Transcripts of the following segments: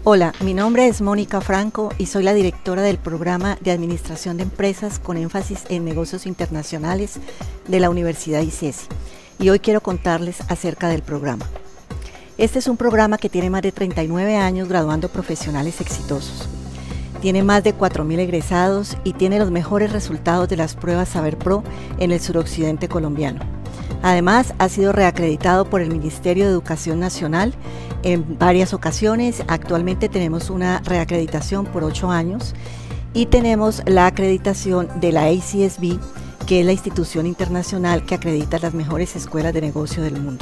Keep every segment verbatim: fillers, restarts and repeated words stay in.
Hola, mi nombre es Mónica Franco y soy la directora del programa de Administración de Empresas con énfasis en negocios internacionales de la Universidad ICESI. Y hoy quiero contarles acerca del programa. Este es un programa que tiene más de treinta y nueve años graduando profesionales exitosos. Tiene más de cuatro mil egresados y tiene los mejores resultados de las pruebas Saber Pro en el suroccidente colombiano. Además, ha sido reacreditado por el Ministerio de Educación Nacional en varias ocasiones. Actualmente tenemos una reacreditación por ocho años y tenemos la acreditación de la A C S B, que es la institución internacional que acredita las mejores escuelas de negocio del mundo.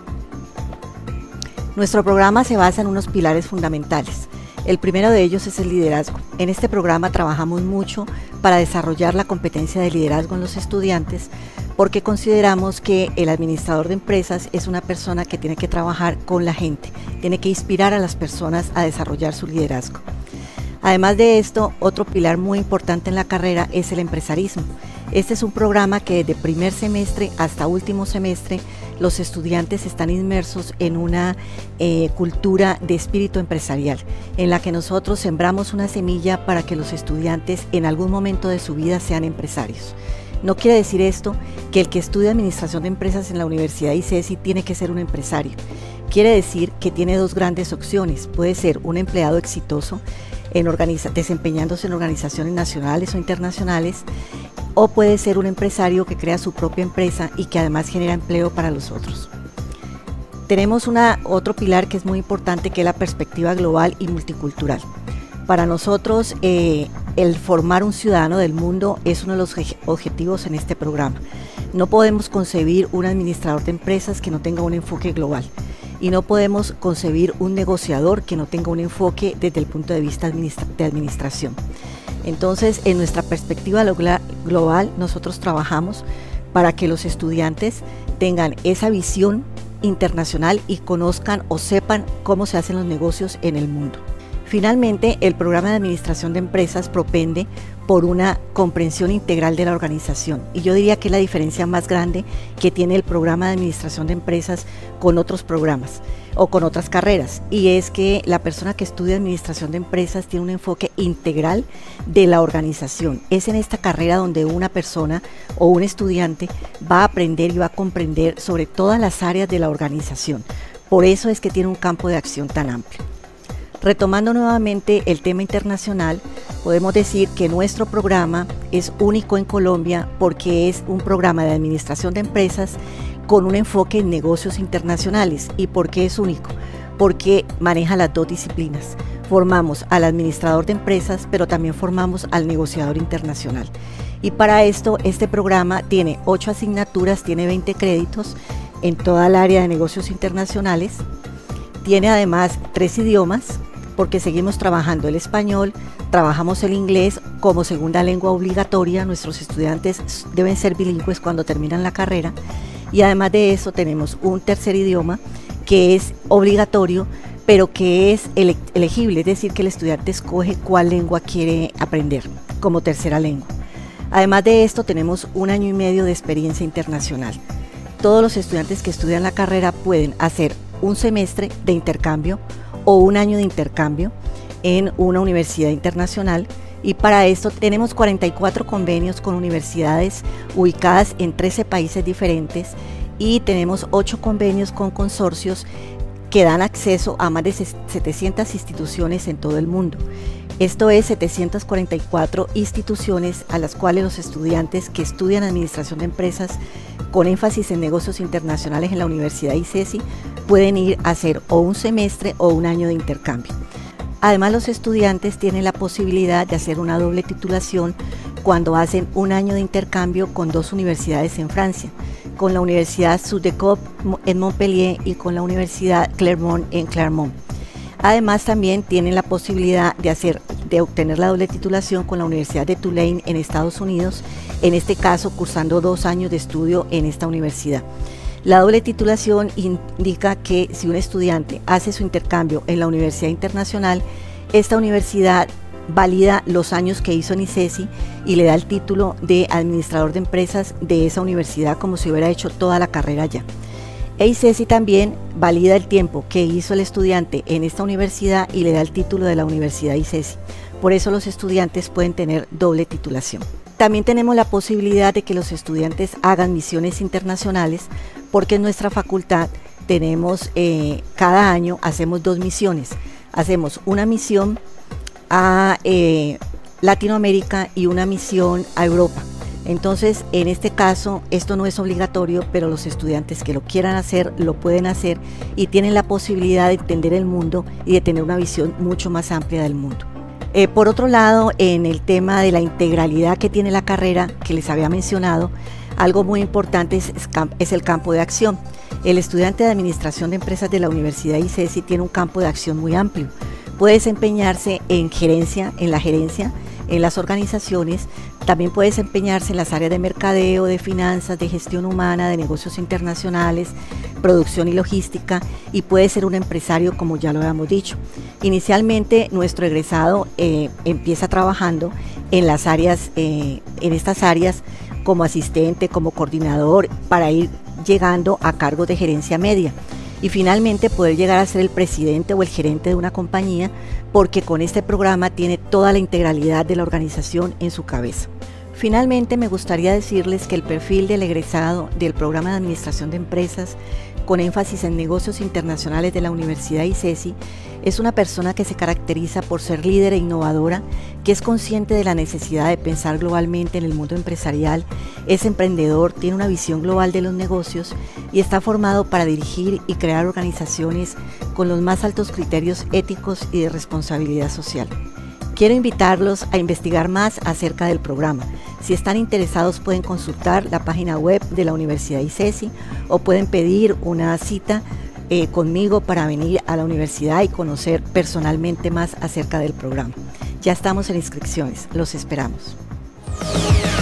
Nuestro programa se basa en unos pilares fundamentales. El primero de ellos es el liderazgo. En este programa trabajamos mucho para desarrollar la competencia de liderazgo en los estudiantes, porque consideramos que el administrador de empresas es una persona que tiene que trabajar con la gente, tiene que inspirar a las personas a desarrollar su liderazgo. Además de esto, otro pilar muy importante en la carrera es el empresarismo. Este es un programa que desde primer semestre hasta último semestre los estudiantes están inmersos en una eh, cultura de espíritu empresarial, en la que nosotros sembramos una semilla para que los estudiantes en algún momento de su vida sean empresarios. No quiere decir esto que el que estudia Administración de Empresas en la Universidad ICESI tiene que ser un empresario. Quiere decir que tiene dos grandes opciones. Puede ser un empleado exitoso en organiza- desempeñándose en organizaciones nacionales o internacionales, o puede ser un empresario que crea su propia empresa y que además genera empleo para los otros. Tenemos una, otro pilar que es muy importante, que es la perspectiva global y multicultural. Para nosotros, eh, el formar un ciudadano del mundo es uno de los objetivos en este programa. No podemos concebir un administrador de empresas que no tenga un enfoque global, y no podemos concebir un negociador que no tenga un enfoque desde el punto de vista administra- de administración. Entonces, en nuestra perspectiva global, nosotros trabajamos para que los estudiantes tengan esa visión internacional y conozcan o sepan cómo se hacen los negocios en el mundo. Finalmente, el programa de Administración de Empresas propende por una comprensión integral de la organización, y yo diría que es la diferencia más grande que tiene el programa de Administración de Empresas con otros programas o con otras carreras, y es que la persona que estudia Administración de Empresas tiene un enfoque integral de la organización. Es en esta carrera donde una persona o un estudiante va a aprender y va a comprender sobre todas las áreas de la organización. Por eso es que tiene un campo de acción tan amplio. Retomando nuevamente el tema internacional, podemos decir que nuestro programa es único en Colombia porque es un programa de administración de empresas con un enfoque en negocios internacionales. ¿Y por qué es único? Porque maneja las dos disciplinas. Formamos al administrador de empresas, pero también formamos al negociador internacional. Y para esto, este programa tiene ocho asignaturas, tiene veinte créditos en toda el área de negocios internacionales. Tiene además tres idiomas, porque seguimos trabajando el español, trabajamos el inglés como segunda lengua obligatoria. Nuestros estudiantes deben ser bilingües cuando terminan la carrera, y además de eso tenemos un tercer idioma que es obligatorio, pero que es ele- elegible, es decir, que el estudiante escoge cuál lengua quiere aprender como tercera lengua. Además de esto, tenemos un año y medio de experiencia internacional. Todos los estudiantes que estudian la carrera pueden hacer un semestre de intercambio o un año de intercambio en una universidad internacional, y para esto tenemos cuarenta y cuatro convenios con universidades ubicadas en trece países diferentes, y tenemos ocho convenios con consorcios que dan acceso a más de setecientas instituciones en todo el mundo. Esto es setecientas cuarenta y cuatro instituciones a las cuales los estudiantes que estudian Administración de Empresas con énfasis en negocios internacionales en la Universidad ICESI pueden ir a hacer o un semestre o un año de intercambio. Además, los estudiantes tienen la posibilidad de hacer una doble titulación cuando hacen un año de intercambio con dos universidades en Francia, con la Universidad Sud-de-Côte en Montpellier y con la Universidad Clermont en Clermont. Además, también tienen la posibilidad de hacer, de obtener la doble titulación con la Universidad de Tulane en Estados Unidos, en este caso cursando dos años de estudio en esta universidad. La doble titulación indica que si un estudiante hace su intercambio en la Universidad Internacional, esta universidad valida los años que hizo en ICESI y le da el título de administrador de empresas de esa universidad como si hubiera hecho toda la carrera allá. E ICESI también valida el tiempo que hizo el estudiante en esta universidad y le da el título de la Universidad ICESI. Por eso los estudiantes pueden tener doble titulación. También tenemos la posibilidad de que los estudiantes hagan misiones internacionales, porque en nuestra facultad tenemos, eh, cada año hacemos dos misiones. Hacemos una misión a eh, Latinoamérica y una misión a Europa. Entonces, en este caso, esto no es obligatorio, pero los estudiantes que lo quieran hacer, lo pueden hacer y tienen la posibilidad de entender el mundo y de tener una visión mucho más amplia del mundo. Eh, por otro lado, en el tema de la integralidad que tiene la carrera, que les había mencionado, algo muy importante es, es el campo de acción. El estudiante de Administración de Empresas de la Universidad ICESI tiene un campo de acción muy amplio. Puede desempeñarse en gerencia, en la gerencia, en las organizaciones, también puede desempeñarse en las áreas de mercadeo, de finanzas, de gestión humana, de negocios internacionales, producción y logística, y puede ser un empresario, como ya lo habíamos dicho. Inicialmente nuestro egresado eh, empieza trabajando en las áreas, eh, en estas áreas como asistente, como coordinador, para ir llegando a cargos de gerencia media. Y finalmente poder llegar a ser el presidente o el gerente de una compañía, porque con este programa tiene toda la integralidad de la organización en su cabeza. Finalmente, me gustaría decirles que el perfil del egresado del programa de Administración de Empresas, con énfasis en negocios internacionales de la Universidad ICESI, es una persona que se caracteriza por ser líder e innovadora, que es consciente de la necesidad de pensar globalmente en el mundo empresarial, es emprendedor, tiene una visión global de los negocios y está formado para dirigir y crear organizaciones con los más altos criterios éticos y de responsabilidad social. Quiero invitarlos a investigar más acerca del programa. Si están interesados, pueden consultar la página web de la Universidad ICESI o pueden pedir una cita eh, conmigo para venir a la universidad y conocer personalmente más acerca del programa. Ya estamos en inscripciones, los esperamos.